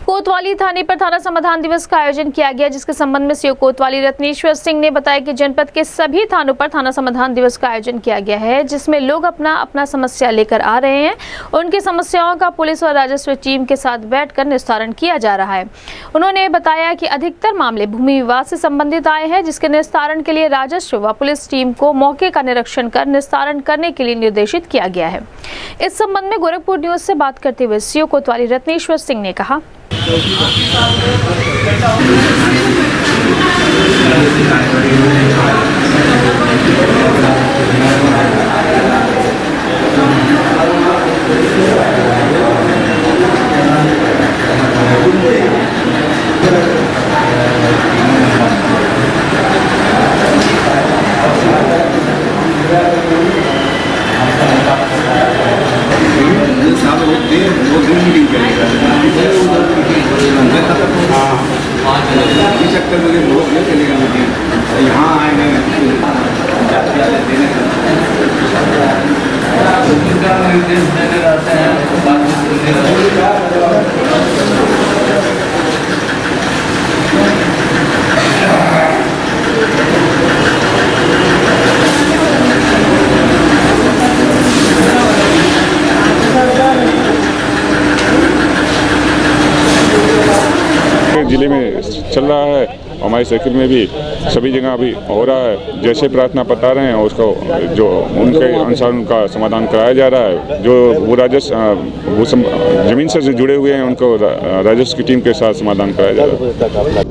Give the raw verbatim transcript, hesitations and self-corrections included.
कोतवाली थाने पर थाना समाधान दिवस का आयोजन किया गया, जिसके संबंध में सीओ कोतवाली रत्नेश्वर सिंह ने बताया कि जनपद के सभी थानों पर थाना समाधान दिवस का आयोजन किया गया है, जिसमें लोग अपना अपना समस्या लेकर आ रहे हैं। उनकी समस्याओं का पुलिस और राजस्व टीम के साथ बैठकर निस्तारण किया जा रहा है। उन्होंने बताया कि अधिकतर मामले भूमि विवाद से संबंधित आए हैं, जिसके निस्तारण के लिए राजस्व व पुलिस टीम को मौके का निरीक्षण कर निस्तारण करने के लिए निर्देशित किया गया है। इस संबंध में गोरखपुर न्यूज से बात करते हुए सीओ कोतवाली रत्नेश्वर सिंह ने कहा, यहाँ आए हैं निर्देश देने रहते हैं। जिले में चल रहा है, हमारे सर्किल में भी सभी जगह अभी हो रहा है। जैसे प्रार्थना बता रहे हैं उसको जो उनके अनुसार उनका समाधान कराया जा रहा है। जो वो राजस्व वो जमीन से जुड़े हुए हैं उनको राजस्व की टीम के साथ समाधान कराया जा रहा है।